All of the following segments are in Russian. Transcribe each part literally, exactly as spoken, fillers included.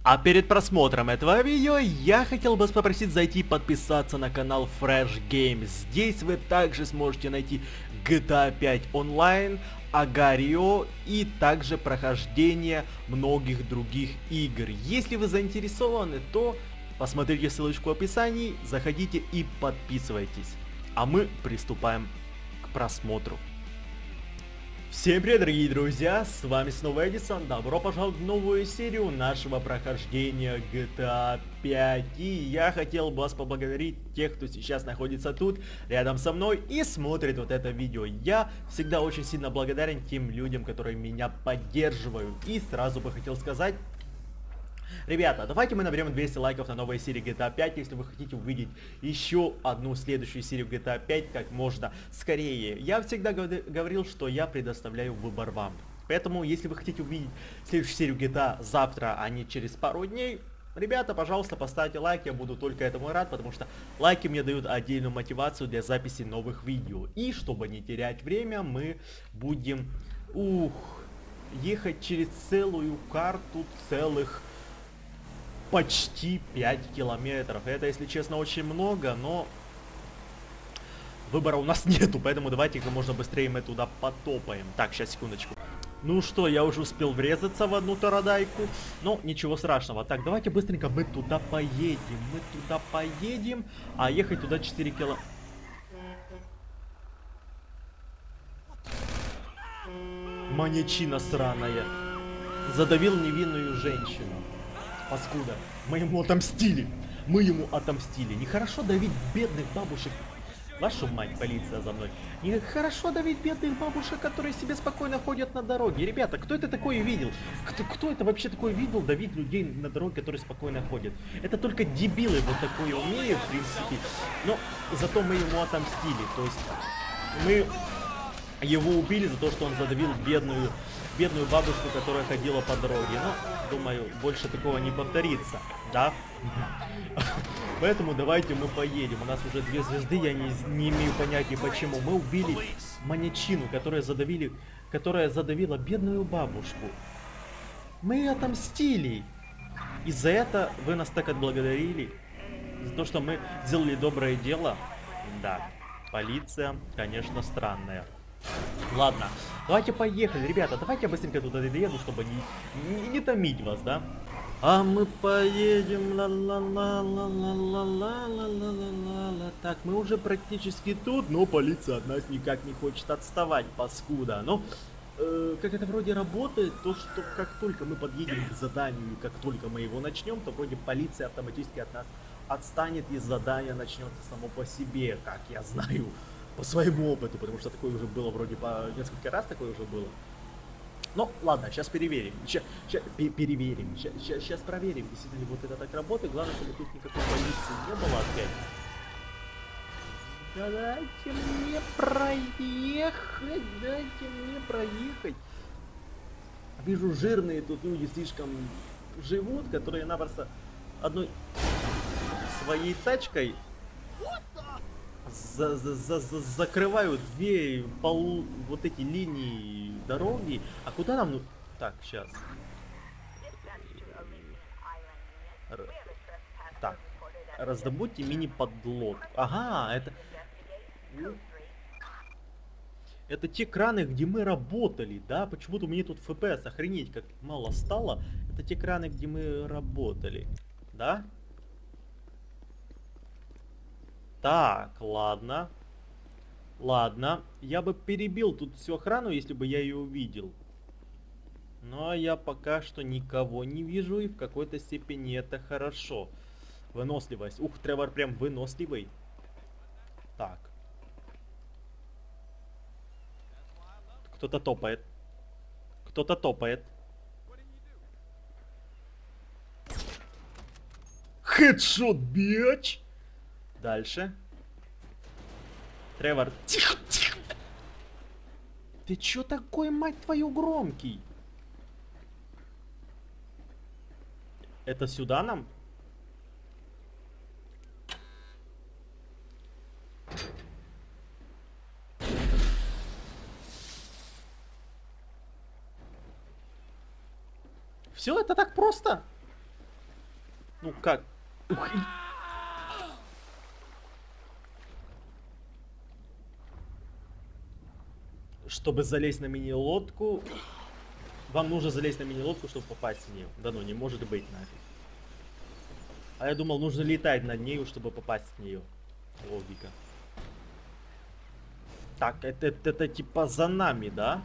А перед просмотром этого видео я хотел бы вас попросить зайти и подписаться на канал Fresh Games. Здесь вы также сможете найти джи ти эй пять онлайн, Агарио и также прохождение многих других игр. Если вы заинтересованы, то посмотрите ссылочку в описании, заходите и подписывайтесь. А мы приступаем к просмотру. Всем привет, дорогие друзья, с вами снова Эдисон, добро пожаловать в новую серию нашего прохождения джи ти эй пять. И я хотел бы вас поблагодарить, тех, кто сейчас находится тут, рядом со мной и смотрит вот это видео. Я всегда очень сильно благодарен тем людям, которые меня поддерживают. И сразу бы хотел сказать... Ребята, давайте мы наберем двести лайков на новой серии джи ти эй пять, если вы хотите увидеть еще одну следующую серию джи ти эй пять как можно скорее. Я всегда говорил, что я предоставляю выбор вам. Поэтому, если вы хотите увидеть следующую серию джи ти эй завтра, а не через пару дней, ребята, пожалуйста, поставьте лайк, я буду только этому рад, потому что лайки мне дают отдельную мотивацию для записи новых видео. И, чтобы не терять время, мы будем, ух, ехать через целую карту целых... почти пять километров. Это, если честно, очень много, но выбора у нас нету, поэтому давайте как можно быстрее мы туда потопаем. Так, сейчас, секундочку. Ну что, я уже успел врезаться в одну тарадайку, но ничего страшного. Так, давайте быстренько мы туда поедем. Мы туда поедем, а ехать туда четыре кило... Маньячина сраная. Задавил невинную женщину. Паскуда. Мы ему отомстили. Мы ему отомстили. Нехорошо давить бедных бабушек. Вашу мать, полиция за мной. Нехорошо давить бедных бабушек, которые себе спокойно ходят на дороге. Ребята, кто это такое видел? Кто, кто это вообще такое видел, давить людей на дороге, которые спокойно ходят? Это только дебилы вот такое умеют, в принципе. Но зато мы ему отомстили. То есть мы его убили за то, что он задавил бедную... бедную бабушку, которая ходила по дороге. Но, думаю, больше такого не повторится, да? Поэтому давайте мы поедем. У нас уже две звезды, я не, не имею понятия почему. Мы убили маньячину, которая задавили, которая задавила бедную бабушку. Мы отомстили. И за это вы нас так отблагодарили. За то, что мы сделали доброе дело. Да, полиция, конечно, странная. Ладно, давайте поехали, ребята, давайте я быстренько туда доеду, чтобы не, не, не томить вас, да? А мы поедем, ла-ла-ла-ла-ла-ла-ла-ла-ла-ла-ла. Так, мы уже практически тут, но полиция от нас никак не хочет отставать, паскуда. Но, э, как это вроде работает, то что как только мы подъедем к заданию, как только мы его начнем, то вроде полиция автоматически от нас отстанет и задание начнется само по себе, как я знаю. По своему опыту, потому что такое уже было вроде по несколько раз такое уже было. Ну, ладно, сейчас переверим. Сейчас, сейчас переверим. Сейчас, сейчас, сейчас проверим, действительно ли вот это так работает. Главное, чтобы тут никакой полиции не было опять. Да дайте мне проехать, дайте мне проехать. Вижу, жирные тут люди слишком живут, которые напросто одной своей тачкой За, за, за, за, закрывают две пол, вот эти линии дороги. А куда нам... Ну... Так, сейчас. Р... Так. Раздобудьте мини-подлог. Ага, это... Это те краны, где мы работали, да? Почему-то у меня тут эф пи эс, охренеть, как мало стало. Это те краны, где мы работали. Да? Так, ладно. Ладно. Я бы перебил тут всю охрану, если бы я ее увидел. Но я пока что никого не вижу, и в какой-то степени это хорошо. Выносливость. Ух, Тревор прям выносливый. Так. Кто-то топает. Кто-то топает. Хедшот, бич! Дальше. Тревор. Тихо, тихо. Ты чё такой, мать твою, громкий? Это сюда нам? Все, это так просто? Ну как? Ух, и... Чтобы залезть на мини-лодку, вам нужно залезть на мини-лодку, чтобы попасть в нее. Да ну, не может быть нафиг. А я думал, нужно летать над нею, чтобы попасть в нее. Логика. Так, это, это, это типа за нами, да?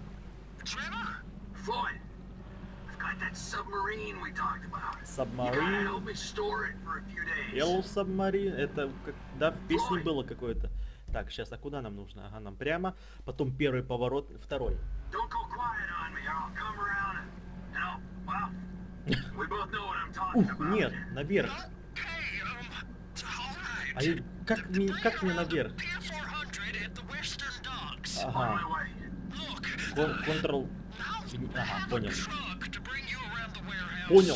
Submarine. Yellow Submarine. Это как, да, в песне было какое-то. Так, сейчас, а куда нам нужно? Ага, нам прямо. Потом первый поворот, второй. Ух, нет, наверх. А я, как, мне, как мне наверх? Ага. Контрол. Ага, понял. Понял.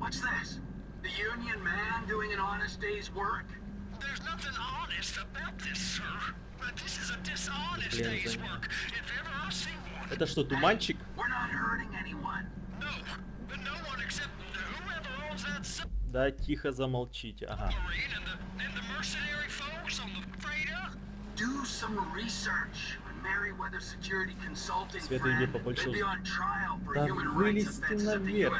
Блин, это что, туманчик? Да, тихо замолчите. Ага. Света, иди побольше. Да вылезти наверх.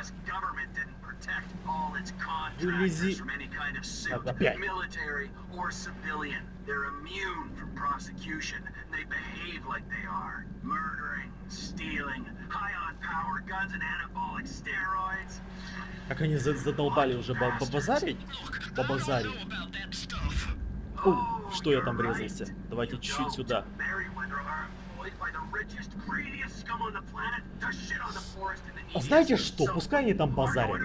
Вылези. Так, опять. Как они задолбали уже побазарить? Побазарить. О, что я там врезался? Давайте чуть-чуть сюда. А знаете что? Пускай они там базарят.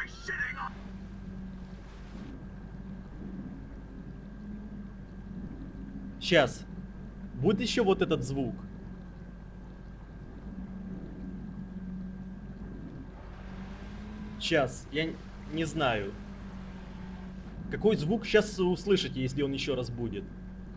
Сейчас. Будет еще вот этот звук. Сейчас. Я не знаю. Какой звук сейчас услышите, если он еще раз будет?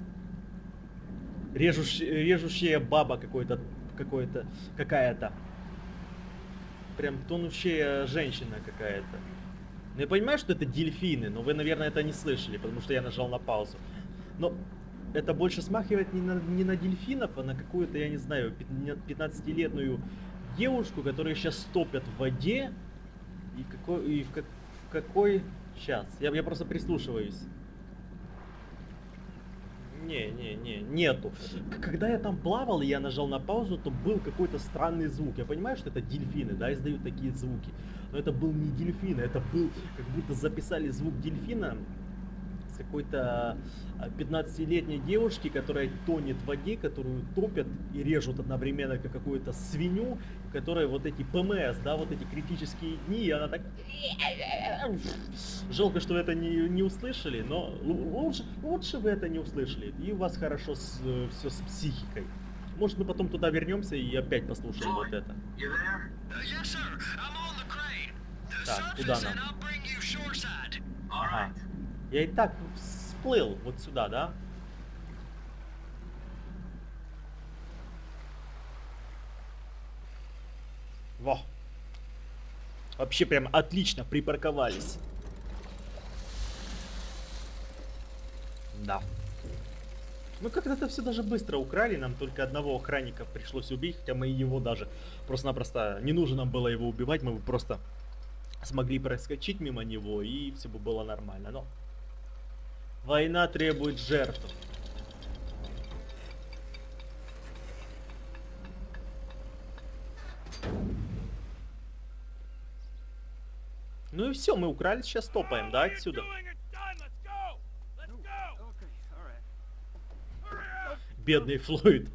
Режущ... Режущая баба какой-то, какой-то, какая-то. Прям тонущая женщина какая-то. Ну, я понимаю, что это дельфины, но вы, наверное, это не слышали, потому что я нажал на паузу. Но это больше смахивает не на, не на дельфинов, а на какую-то, я не знаю, пятнадцатилетнюю девушку, которую сейчас топят в воде. И какой... И в как, какой... Сейчас, я, я просто прислушиваюсь. Не, не, не, нету. Когда я там плавал и я нажал на паузу, то был какой-то странный звук. Я понимаю, что это дельфины, да, издают такие звуки. Но это был не дельфин, это был, как будто записали звук дельфина с какой-то пятнадцатилетней девушки, которая тонет в воде, которую топят и режут одновременно как какую-то свинью, которая вот эти ПМС, да, вот эти критические дни, и она так... Жалко, что вы это не, не услышали, но лучше, лучше вы это не услышали, и у вас хорошо с, все с психикой. Может, мы потом туда вернемся и опять послушаем вот это. Так, куда нам? Ага. Я и так всплыл вот сюда, да? Во. Вообще прям отлично припарковались. Да. Ну как-то это все даже быстро украли. Нам только одного охранника пришлось убить. Хотя мы его даже просто-напросто... Не нужно нам было его убивать. Мы бы просто смогли проскочить мимо него. И все бы было нормально. Но... Война требует жертв. Ну и все, мы украли, сейчас топаем, да, отсюда. Бедный Флойд.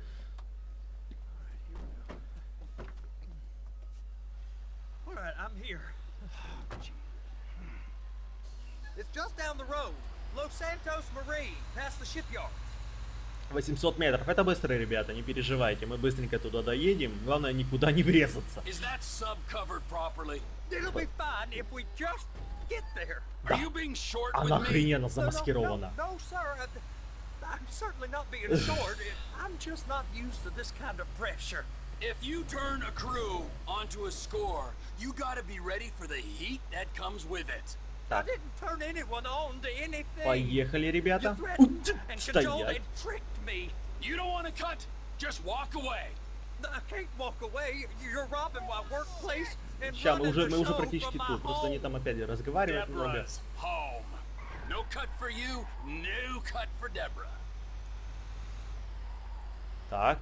восемьсот метров. Это быстро, ребята, не переживайте. Мы быстренько туда доедем. Главное, никуда не врезаться. Да. Она охрененно замаскирована. If you turn a crew onto a score, you gotta be ready for the heat that comes with it. Так. Поехали, ребята. Стоять. Сейчас мы уже, мы уже практически тут. Просто они там опять разговаривают много. Так.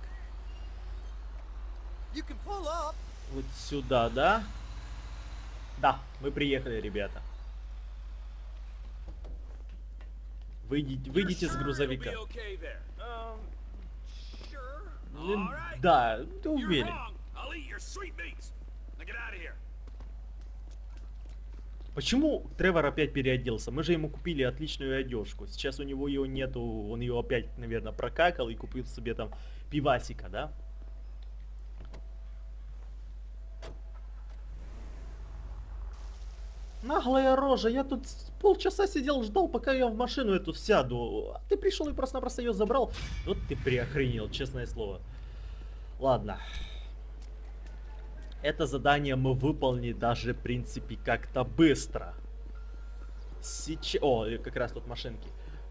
Вот сюда, да? Да, мы приехали, ребята. Выйдите, выйдите с грузовика. Да, ты уверен. Почему Тревор опять переоделся? Мы же ему купили отличную одежку. Сейчас у него ее нету, он ее опять, наверное, прокакал и купил себе там пивасика, да? Наглая рожа, я тут полчаса сидел, ждал, пока я в машину эту сяду. А ты пришел и просто-напросто ее забрал. Вот ты приохренел, честное слово. Ладно. Это задание мы выполнили даже, в принципе, как-то быстро. Сейчас... О, как раз тут машинки.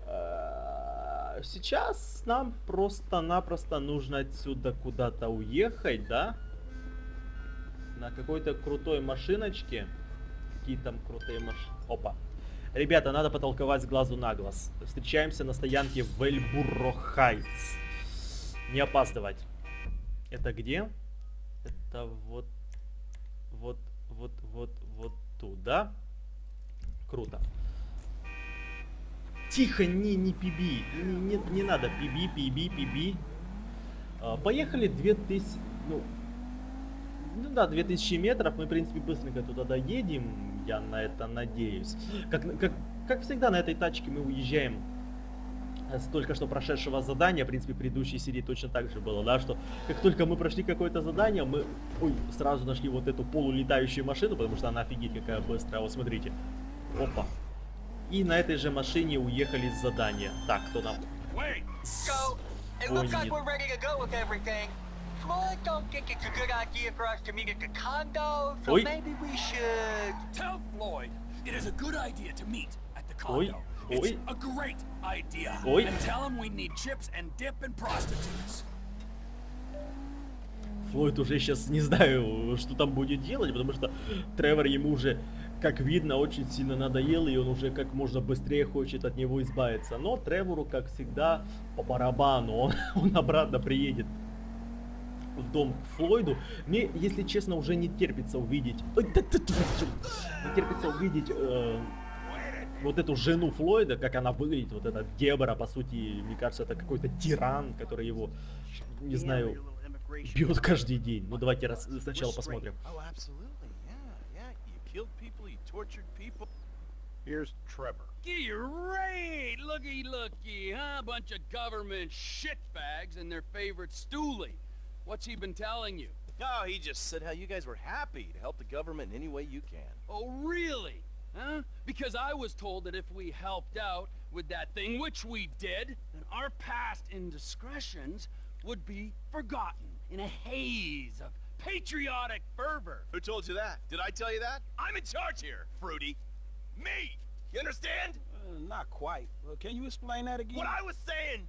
Сейчас нам просто-напросто нужно отсюда куда-то уехать, да? На какой-то крутой машиночке. Какие там крутые машины. Опа. Ребята, надо потолковать с глазу на глаз. Встречаемся на стоянке в Эльбурро Хайтс. Не опаздывать. Это где? Это вот... Вот, вот, вот, вот тут, да? Круто. Тихо, не, не пиби. Не, не, не надо пиби, пиби, пиби. А, поехали две тысячи... Ну, ну да, две тысячи метров. Мы, в принципе, быстренько туда доедем. Я на это надеюсь. Как, как, как всегда, на этой тачке мы уезжаем с только что прошедшего задания. В принципе, в предыдущей серии точно так же было, да, что как только мы прошли какое-то задание, мы ой, сразу нашли вот эту полулетающую машину, потому что она офигеть какая быстрая. Вот смотрите. Опа. И на этой же машине уехали с задания. Так, кто там? Ой. Ой. It's a great idea. Ой. And tell him we need chips and dip and prostitutes. Флойд уже сейчас не знаю, что там будет делать, потому что Тревор ему уже, как видно, очень сильно надоел, и он уже как можно быстрее хочет от него избавиться. Но Тревору, как всегда, по барабану. Он, он обратно приедет в дом к Флойду. Мне, если честно, уже не терпится увидеть... Не терпится увидеть... Э, вот эту жену Флойда, как она выглядит, вот эта Дебора, по сути, мне кажется, это какой-то тиран, который его, не знаю, бьет каждый день. Ну давайте раз, сначала посмотрим. Here's Trevor. Great! Looky, looky, huh? Bunch of government shitbags and their favorite stoolie. What's he been telling you? Oh, he just said how you guys were happy to help the government in any way you can. Oh, really? Huh? Because I was told that if we helped out with that thing, which we did, then our past indiscretions would be forgotten in a haze of patriotic fervor. Who told you that? Did I tell you that? I'm in charge here, Fruity. Me! You understand? Uh, not quite. Well, can you explain that again? What I was saying!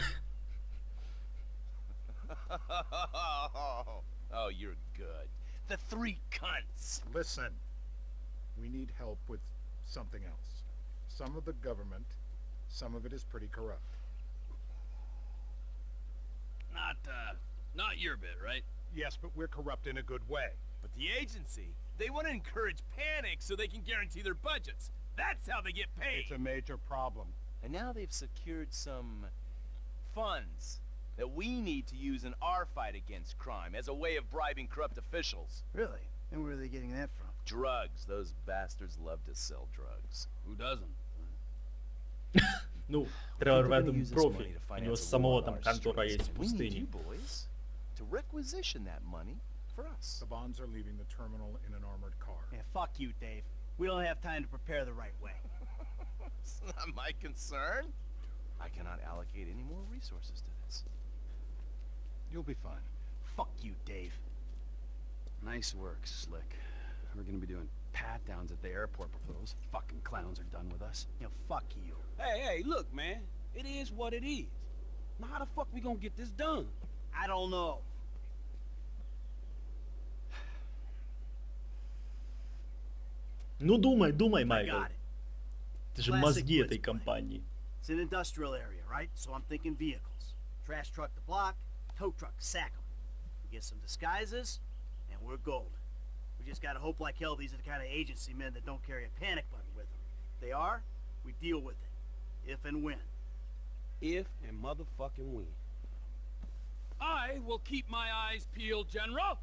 Oh, you're good. The three cunts. Listen. We need help with something else. Some of the government, some of it is pretty corrupt. Not, uh, not your bit, right? Yes, but we're corrupt in a good way. But the agency, they want to encourage panic so they can guarantee their budgets. That's how they get paid. It's a major problem. And now they've secured some funds that we need to use in our fight against crime as a way of bribing corrupt officials. Really? And where are they getting that from? Drugs. Those bastards love to sell drugs. Who doesn't? Ну, Тревор в этом профи. У него самого там контора есть в пустыне. To requisition that money for us. The bonds are leaving the terminal in an armored car. Yeah, fuck you, Dave. We don't have time to prepare the right way. It's not my concern. I cannot allocate any more resources to this. You'll be fine. Fuck you, Dave. Nice work, Slick. We're gonna be doing pat-downs at the airport before those fucking clowns are done with us. You know, fuck you. Hey, hey, look, man. It is what it is. Now how the fuck we gonna get this done? I don't know. Ну думай, думай, I Майкл. got it. Ты же Classic мозги Blitz этой play. компании. It's an industrial area, right? So I'm thinking vehicles. Trash truck to block, tow truck to sack 'em. We get some disguises, and we're golden. We just gotta hope like hell these are the kind of agency men that don't carry a panic button with them. If they are, we deal with it. If and when. If and motherfucking when. I will keep my eyes peeled, General.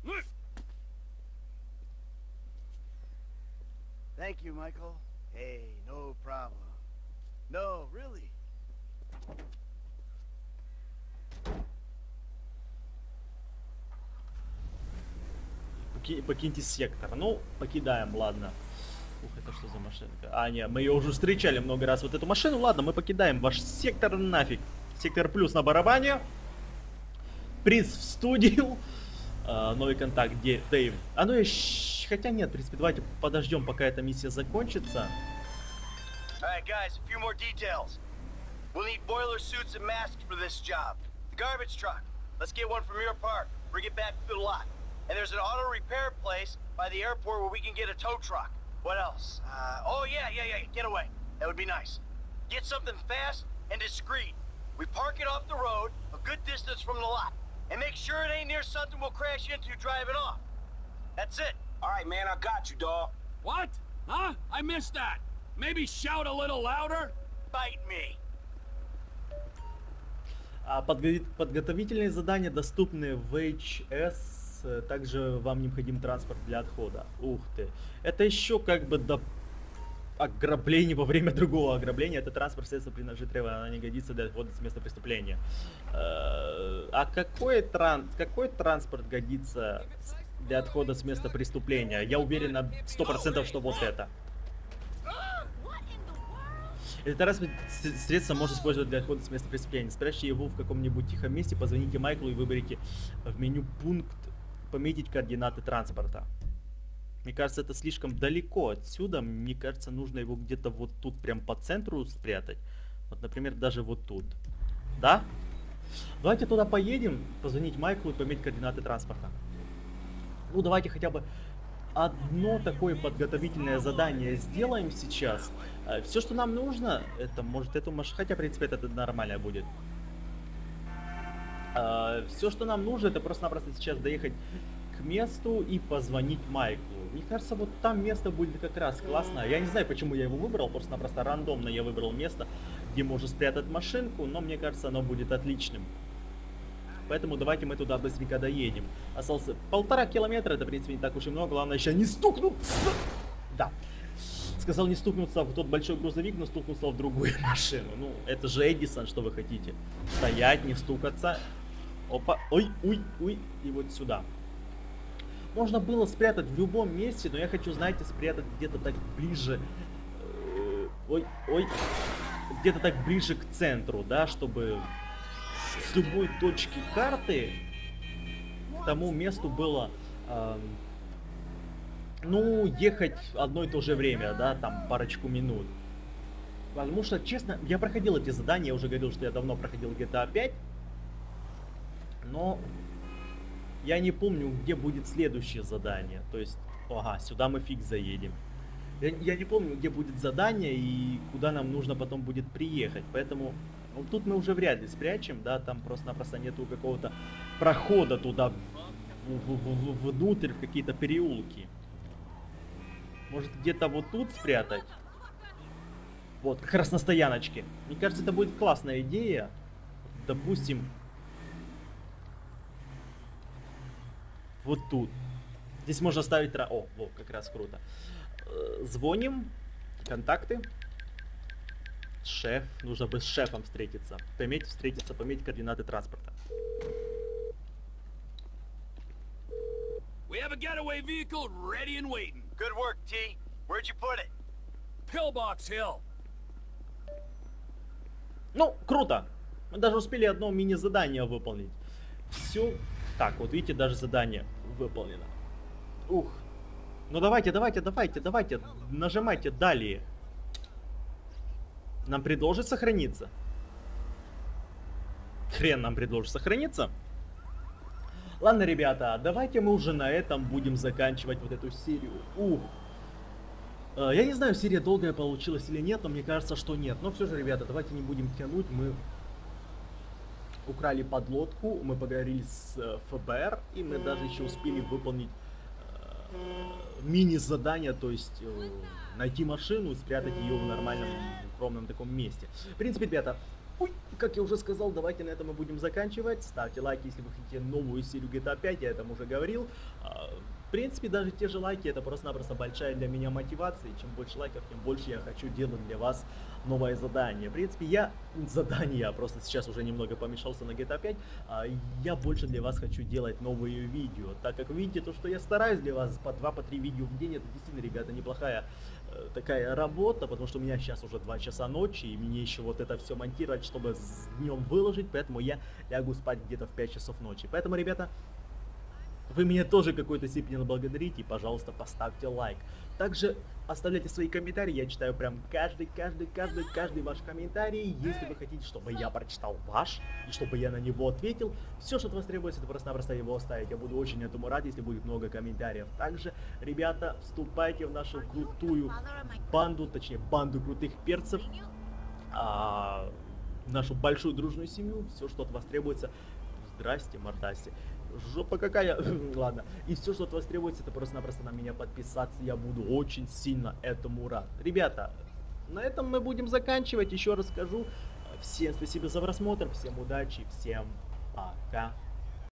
Thank you, Michael. Hey, no problem. No, really. Поки- Покиньте сектор. Ну, покидаем, ладно. Ух, это что за машинка? А, не, мы ее уже встречали много раз. Вот эту машину, ладно, мы покидаем ваш сектор нафиг. Сектор плюс на барабане. Принц в студию. А, новый контакт, где Дэйв. А ну, я щ- хотя нет, в принципе, давайте подождем, пока эта миссия закончится. Alright guys, a few more details. We'll need boiler suits and masks for this job. The garbage truck. Let's get one from your park. Bring it back to the lot. And there's an auto repair place by the airport where we can get a tow truck. What else? Uh, oh yeah, yeah, yeah, get away. That would be nice. Get something fast and discreet. We park it off the road, a good distance from the lot. And make sure it ain't near something we'll crash into driving off. That's it. Alright, man, I got you, dawg. What? Huh? I missed that. Maybe shout a little louder? Bite me. А подго- подготовительные задания доступны в эйч эс. Также вам необходим транспорт для отхода. Ух ты. Это еще как бы до ограбления во время другого ограбления. Это транспорт средства принадлежит требованию, она не годится для отхода с места преступления. Э, А какой, тран... какой транспорт годится для отхода с места преступления? Я уверен на сто процентов, что вот это. Это транспорт с- средство можно использовать для отхода с места преступления. Спрячьте его в каком-нибудь тихом месте, позвоните Майклу и выберите в меню пункт «Пометить координаты транспорта». Мне кажется, это слишком далеко отсюда. Мне кажется, нужно его где-то вот тут, прям по центру спрятать. Вот, например, даже вот тут. Да? Давайте туда поедем, позвонить Майклу и пометить координаты транспорта. Ну, давайте хотя бы одно такое подготовительное задание сделаем сейчас. Все, что нам нужно, это может эту машину, хотя, в принципе, это нормально будет. Все, что нам нужно, это просто-напросто сейчас доехать к месту и позвонить Майклу. Мне кажется, вот там место будет как раз классно. Я не знаю, почему я его выбрал, просто-напросто рандомно я выбрал место, где можно спрятать машинку, но мне кажется, оно будет отличным. Поэтому давайте мы туда быстренько доедем. Остался полтора километра, это, в принципе, не так уж и много. Главное еще не стукнуться. Да. Сказал не стукнуться в тот большой грузовик, но стукнуться в другую машину. Ну, это же Эдисон, что вы хотите. Стоять, не стукаться. Опа. Ой, ой, ой. И вот сюда. Можно было спрятать в любом месте, но я хочу, знаете, спрятать где-то так ближе. э, Ой, ой. Где-то так ближе к центру, да, чтобы с любой точки карты к тому месту было, эм, ну, ехать одно и то же время, да, там парочку минут. Потому что, честно, я проходил эти задания, я уже говорил, что я давно проходил джи ти эй пять, но я не помню, где будет следующее задание. То есть, ага, сюда мы фиг заедем. Я, я не помню, где будет задание и куда нам нужно потом будет приехать, поэтому вот тут мы уже вряд ли спрячем, да, там просто-напросто нету какого-то прохода туда в, в, в, в, внутрь, в какие-то переулки. Может где-то вот тут спрятать? Вот, как раз на стояночке. Мне кажется, это будет классная идея. Допустим, вот тут. Здесь можно ставить... Тра... О, вот, как раз круто. Э, Звоним. Контакты. Шеф. Нужно бы с шефом встретиться. Пометь, встретиться, пометь координаты транспорта. We have a getaway vehicle ready and waiting. Good work, T. Where'd you put it? Pillbox Hill. Ну, круто. Мы даже успели одно мини-задание выполнить. Все. Так, вот видите, даже задание выполнено. Ух. Ну давайте, давайте, давайте, давайте. Нажимайте далее. Нам предложит сохраниться? Хрен нам предложит сохраниться. Ладно, ребята, давайте мы уже на этом будем заканчивать вот эту серию. Ух. Я не знаю, серия долгая получилась или нет, но мне кажется, что нет. Но все же, ребята, давайте не будем тянуть. Мы украли подлодку, мы поговорили с эф бэ эр, и мы даже еще успели выполнить э, мини-задание, то есть э, найти машину и спрятать ее в нормальном, укромном таком месте. В принципе, ребята, ой, как я уже сказал, давайте на этом мы будем заканчивать. Ставьте лайки, если вы хотите новую серию джи ти эй пять, я этом уже говорил. В принципе, даже те же лайки, это просто-напросто большая для меня мотивация. И чем больше лайков, тем больше я хочу делать для вас новое задание. В принципе, я задание, просто сейчас уже немного помешался на джи ти эй пять. Я больше для вас хочу делать новые видео. Так как видите, то, что я стараюсь для вас по два, по три видео в день, это действительно, ребята, неплохая э, такая работа. Потому что у меня сейчас уже два часа ночи, и мне еще вот это все монтировать, чтобы с днем выложить. Поэтому я лягу спать где-то в пять часов ночи. Поэтому, ребята, вы меня тоже в какой-то степени благодарите, и, пожалуйста, поставьте лайк. Также оставляйте свои комментарии, я читаю прям каждый, каждый, каждый, каждый ваш комментарий. Если вы хотите, чтобы я прочитал ваш, и чтобы я на него ответил, все, что от вас требуется, это просто-напросто его оставить. Я буду очень этому рад, если будет много комментариев. Также, ребята, вступайте в нашу крутую банду, точнее, банду крутых перцев, а, нашу большую дружную семью. Все, что от вас требуется. Здрасте, мордасти. Жопа какая. Ладно. И все, что от вас требуется, это просто-напросто на меня подписаться. Я буду очень сильно этому рад. Ребята, на этом мы будем заканчивать. Еще раз скажу. Всем спасибо за просмотр. Всем удачи. Всем пока.